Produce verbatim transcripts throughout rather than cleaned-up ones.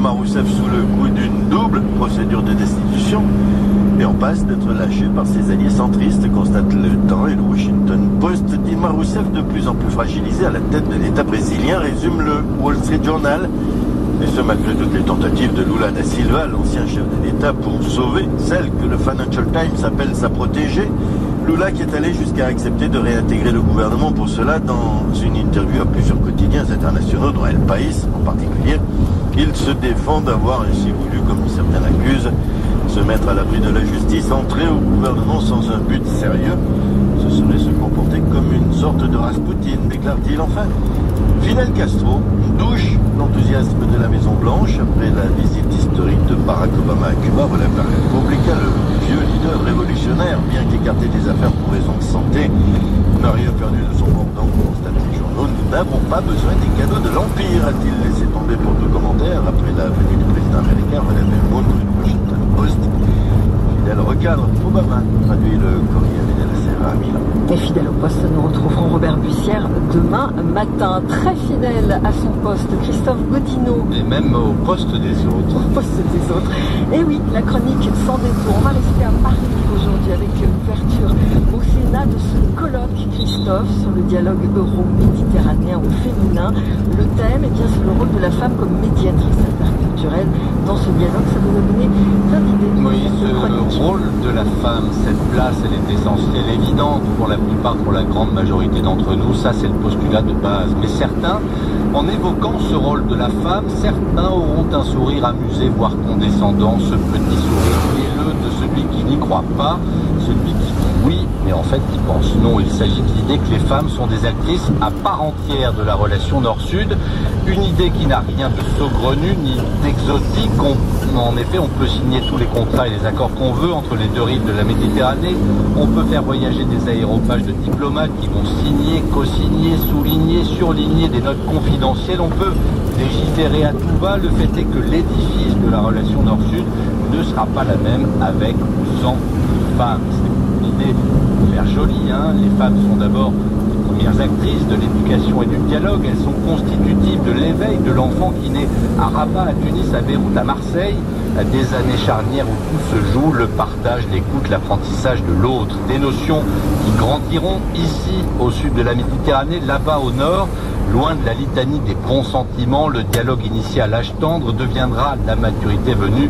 Marousseff sous le coup d'une double procédure de destitution et en passe d'être lâché par ses alliés centristes, constate le Temps et le Washington Post. Dilma Rousseff, de plus en plus fragilisée à la tête de l'État brésilien, résume le Wall Street Journal. Et ce, malgré toutes les tentatives de Lula da Silva, l'ancien chef de l'État, pour sauver celle que le Financial Times appelle sa protégée. Lula qui est allé jusqu'à accepter de réintégrer le gouvernement pour cela. Dans une interview à plusieurs quotidiens internationaux, dont El País en particulier, il se défend d'avoir ainsi voulu, comme certains l'accusent, se mettre à l'abri de la justice, entrer au gouvernement sans un but sérieux. Ce serait se comporter comme une sorte de Rasputin, déclare-t-il enfin. Fidel Castro douche l'enthousiasme de la Maison-Blanche après la visite historique de Barack Obama à Cuba, relève la Repubblica. Le vieux leader révolutionnaire, bien qu'écarté des affaires pour raisons de santé, n'a rien perdu de son mordant, constatent les journaux. Nous n'avons pas besoin des cadeaux de l'Empire, a-t-il laissé tomber pour tout commentaire après la venue du président américain, relève le monde du Washington Post. Fidel recadre Obama, traduit le Corriere della Sera à Milan. Et fidèle au poste, nous retrouverons Robert Bussière demain matin. Très fidèle à son poste, Christophe Godineau. Et même au poste des autres. Au poste des autres. Et oui, la chronique sans détour. On va rester à Paris aujourd'hui avec l'ouverture au Sénat de ce colloque, Christophe, sur le dialogue euro-méditerranéen au féminin. Le thème, eh bien, c'est le rôle de la femme comme médiatrice interculturelle dans ce dialogue. Ça nous a donné plein d'idées. Oui, ce rôle de la femme, cette place, elle est essentielle, évidente pour la plupart, pour la grande majorité d'entre nous. Ça, c'est le postulat de base. Mais certains, en évoquant ce rôle de la femme, certains auront un sourire amusé, voire condescendant, ce petit sourire mielleux de celui qui n'y croit pas, celui qui dit oui, mais en fait qui pense non. Il s'agit de l'idée que les femmes sont des actrices à part entière de la relation Nord-Sud, une idée qui n'a rien de saugrenu ni d'exotique. En effet, on peut signer tous les contrats et les accords qu'on veut entre les deux rives de la Méditerranée. On peut faire voyager des aéropages de diplomates qui vont signer, co-signer, souligner, surligner des notes confidentielles. On peut légiférer à tout va. Le fait est que l'édifice de la relation Nord-Sud ne sera pas la même avec ou sans femmes. C'est une idée pour faire jolie, hein. Les femmes sont d'abord les premières actrices de l'éducation et du dialogue. Elles sont constitutives de l'éveil de l'enfant qui naît à Rabat, à Tunis, à Beyrouth, à Marseille. Des années charnières où tout se joue, le partage, l'écoute, l'apprentissage de l'autre. Des notions qui grandiront ici, au sud de la Méditerranée, là-bas au nord. Loin de la litanie des bons sentiments, le dialogue initié à l'âge tendre deviendra, la maturité venue,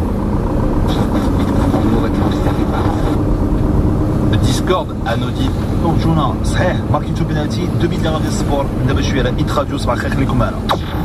de discorde anodine. موجونا صحيح ماركينتو بنالتي deux minutes ديال السبور دابا شويه راه يتراديو صباح الخير خليكم معنا.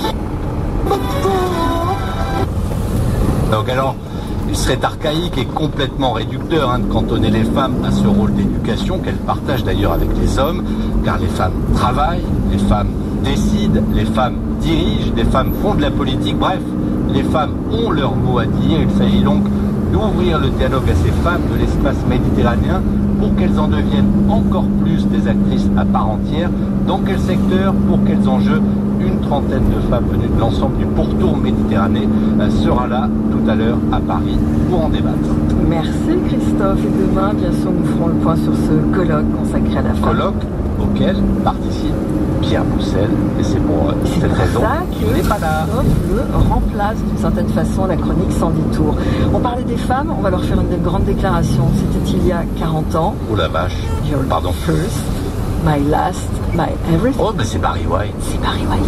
Donc alors, il serait archaïque et complètement réducteur hein, de cantonner les femmes à ce rôle d'éducation qu'elles partagent d'ailleurs avec les hommes, car les femmes travaillent, les femmes décident, les femmes dirigent, les femmes font de la politique, bref, les femmes ont leur mot à dire. Il s'agit donc d'ouvrir le dialogue à ces femmes de l'espace méditerranéen pour qu'elles en deviennent encore plus des actrices à part entière. Dans quel secteur, pour quels enjeux? Une trentaine de femmes venues de l'ensemble du pourtour méditerranéen sera là tout à l'heure à Paris pour en débattre. Merci Christophe. Et demain, bien sûr, nous ferons le point sur ce colloque consacré à la femme. Colloque auquel participe Pierre Boussel, et c'est pour c'est cette pour raison ça qu'il n'est pas là. Christophe le remplace d'une certaine façon la chronique sans détour. On parlait des femmes, on va leur faire une grande déclaration. C'était il y a quarante ans. Oh la vache. Your Pardon. First, my last, my everything. Oh, mais c'est Barry White. C'est Barry White.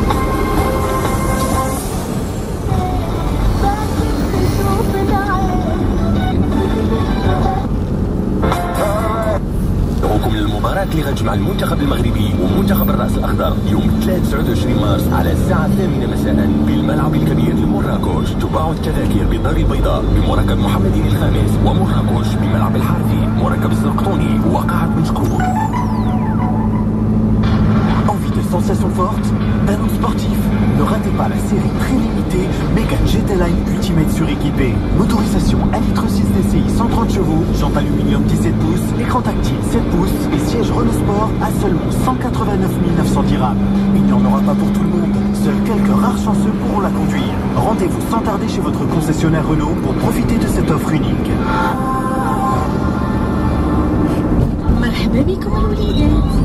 دعوكم للمباراة اللي غتجمع المنتخب المغربي ومنتخب الرأس الأخضر يوم الثلاث تسعة وعشرين مارس على الساعة الثامنة مساء بالملعب الكبير لمراكش. تباع التذاكر بالدار البيضاء بمركب محمد الخامس، ومراكش بملعب الحارثي مركب الزرقطوني وقاعة مشكور. Envie de sensations fortes, ballon sportif? Ne ratez pas la série très limitée Mégane G T Line Ultimate suréquipée. Motorisation un litre six D C I cent trente chevaux, jante aluminium dix-sept pouces, écran tactile sept pouces et siège Renault Sport à seulement cent quatre-vingt-neuf mille neuf cents dirhams. Il n'y en aura pas pour tout le monde. Seuls quelques rares chanceux pourront la conduire. Rendez-vous sans tarder chez votre concessionnaire Renault pour profiter de cette offre unique. مرحبا بكم الوليدات.